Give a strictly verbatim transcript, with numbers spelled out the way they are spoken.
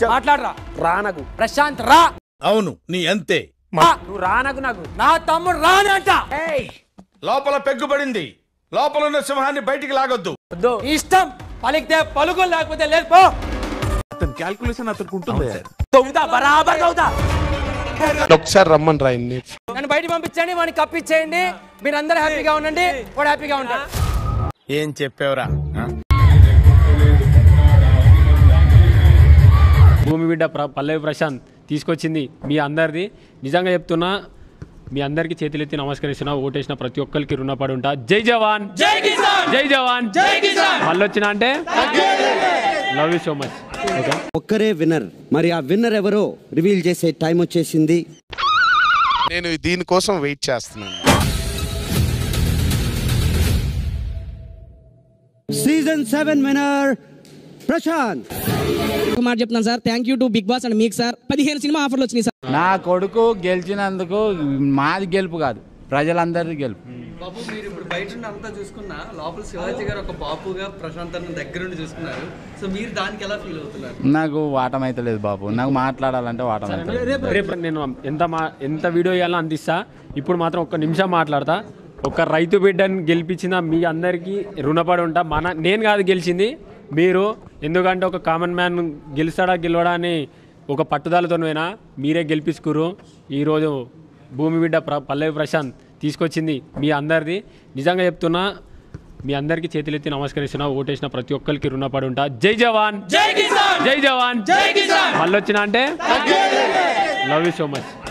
మాట్లాడరా రా నాకు ప్రశాంత్ రా. అవును నీ అంతే. నువ్వు రా నాకు నాకు నా తమ్ముడు రానంట. లోపల పెగ్గుపడింది. లోపల ఉన్న సింహాన్ని బయటికి లాగొద్దు. ఇష్టం పలికితే పలుకులు లేకపోతే లేదు పో. అతని క్యాల్కులేషన్ అతనికి ఉంటుంది. బరాబర్ అవుతా. ఒకసారి రమ్మని రాయండి. నన్ను బయట పంపించండి, వాడిని కప్పించేయండి. మీరు అందరూ హ్యాపీగా ఉండండి, వాడు హ్యాపీగా ఉంటాడు. ఏం చెప్పావురా? భూమి బిడ్డ పల్లవి ప్రశాంత్ తీసుకొచ్చింది మీ అందరిది. నిజంగా చెప్తున్నా, మీ అందరికి చేతులెత్తి నమస్కరిస్తున్నా. ఓటేసిన ప్రతి ఒక్కరికి రుణపడి ఉంటా. జై జవాన్, జై కిసాన్, జై జవాన్, జై కిసాన్. మళ్ళీ వచ్చిన అంటే లవ్ యూ సో మచ్. ఒక్కరే విన్నర్. మరి ఆ విన్నర్ ఎవరో రివీల్ చేసే టైం వచ్చేసింది. నేను దీనికోసం వెయిట్ చేస్తున్నాను. Season seven winner Prashanth. ఒక మాట చెప్తున్నాను sir, thank you to Bigg Boss and మీకు సార్. పదిహేను సినిమా ఆఫర్లు వచ్చినాయి సార్. నా కొడుకు గెలిచినందుకు మాది గెలుపు కాదు, ప్రజలందరిది గెలుపు. బాబు మీరు ఇప్పుడు బయట నుండి అంతా చూసుకున్నా, లోపల శివాజీ గారు ఒక బాపుగా ప్రశాంత్ అన్న దగ్గర నుండి చూసుకున్నారు. సో మీరు దానికి ఎలా ఫీల్ అవుతున్నారు? నాకు వాటం అయితే లేదు బాబు, నాకు మాట్లాడాలంటే వాటం అయితే. రేపు నేను ఎంత మా ఎంత వీడియో ఇవ్వాలో అందిస్తా. ఇప్పుడు మాత్రం ఒక్క నిమిషం మాట్లాడతా. ఒక రైతు బిడ్డని గెలిపించిన మీ అందరికీ రుణపడి ఉంటా. మన నేను కాదు గెలిచింది, మీరు. ఎందుకంటే ఒక కామన్ మ్యాన్ గెలుస్తాడా గెలవడా అని ఒక పట్టుదలతో పోయినా మీరే గెలిపించుకురు. ఈరోజు భూమి బిడ్డ ప్ర పల్లవి ప్రశాంత్ తీసుకొచ్చింది మీ అందరిది. నిజంగా చెప్తున్నా, మీ అందరికీ చేతులెత్తి నమస్కరిస్తున్నా. ఓటేసిన ప్రతి ఒక్కరికి రుణపడి ఉంటా. జై జవాన్, జై కిసాన్, జై జవాన్, జై కిసాన్. మళ్ళీ వచ్చిన అంటే లవ్ యూ సో మచ్.